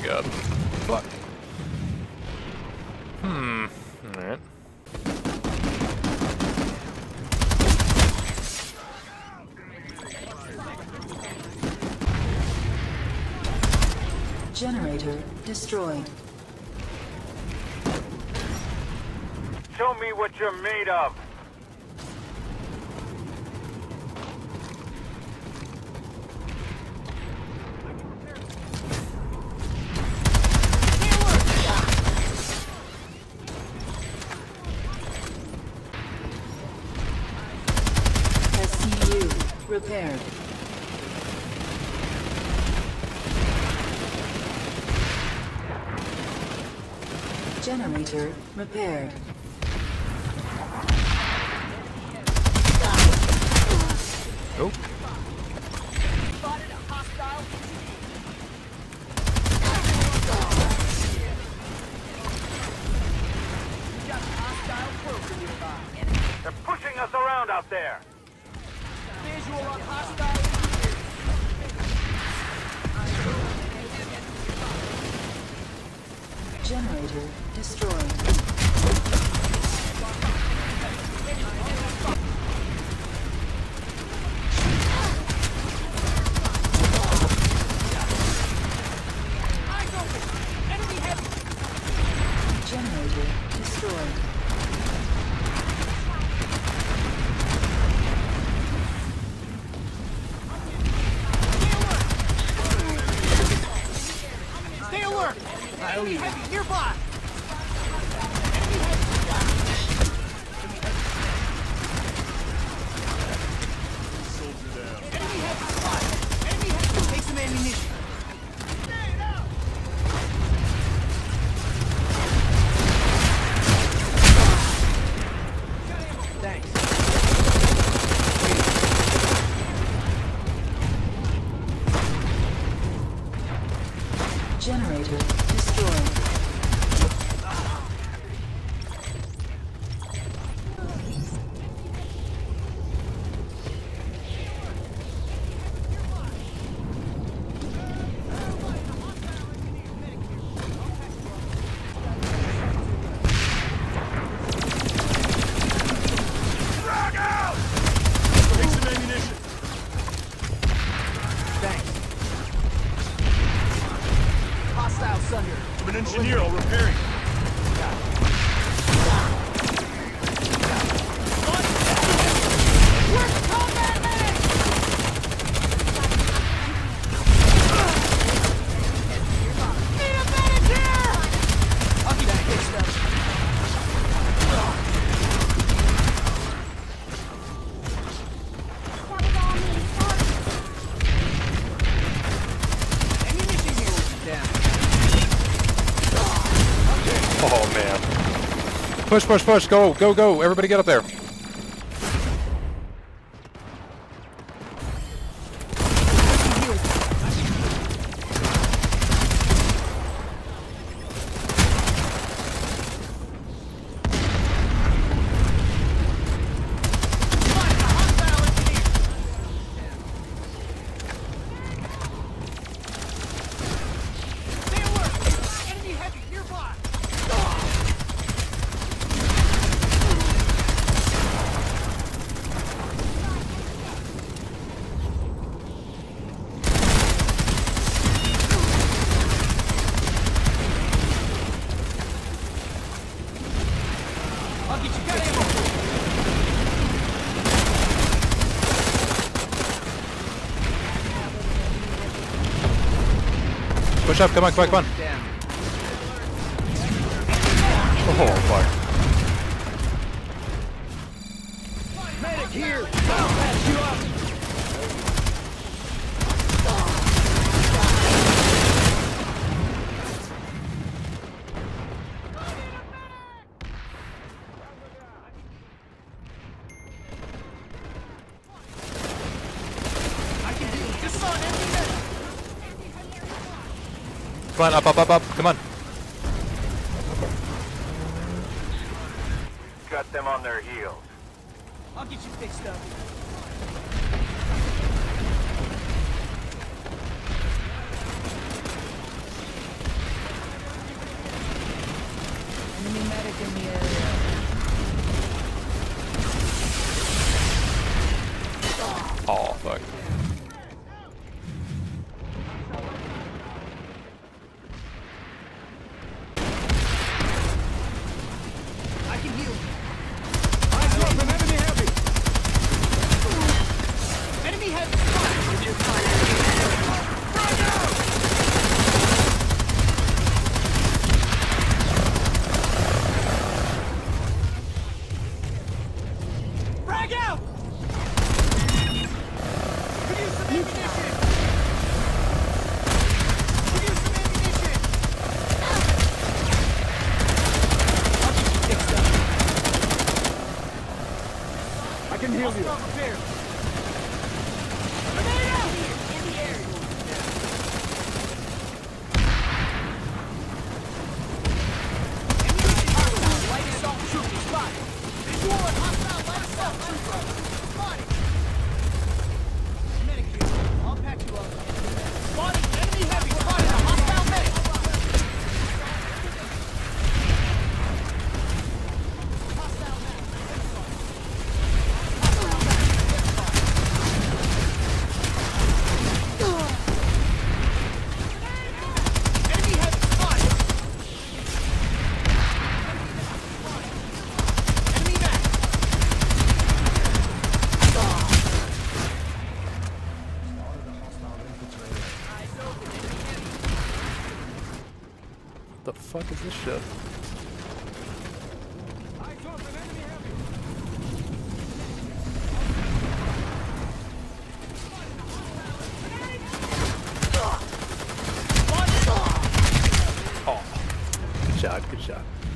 god. Fuck. Alright. Generator destroyed. Show me what you're made of. SCU repaired. Generator repaired. Nope. They're pushing us around out there. Visual on hostile. Generator destroyed. Generator destroyed. Stay alert! Enemy heavy nearby! Enemy heavy spotted! Enemy heavy! Take some ammunition! Thanks. Generator destroyed. Take some ammunition! Thanks. Hostile Sunder. I'm an engineer, I'll repair you. Where's the combat medic? Need a medic here! I'll keep that fixed up. Ammunition here. Down. Oh man. Push, push, push. Go, go, go. Everybody get up there. Stay alert! Enemy heavy nearby! I'll get you good ammo! Push up. Come on, come on, come on. Down. Oh, fuck. Medic here! I'll patch you up! I can do it. Just saw an enemy medic! Come on, up, up, up, up. Come on. Got them on their heels. I'll get you fixed up. Hostile repaired. Grenade out! In the area. Hostile light assault trooper spotted. Visual and hostile light assault trooper. Spotted. Medic here. I'll patch you up. Spotted enemy heavy. Spotted a hostile medic. Hostile medic. Enemy heavy spotted. Enemy back. What the fuck is this shit? Oh, good shot, good shot.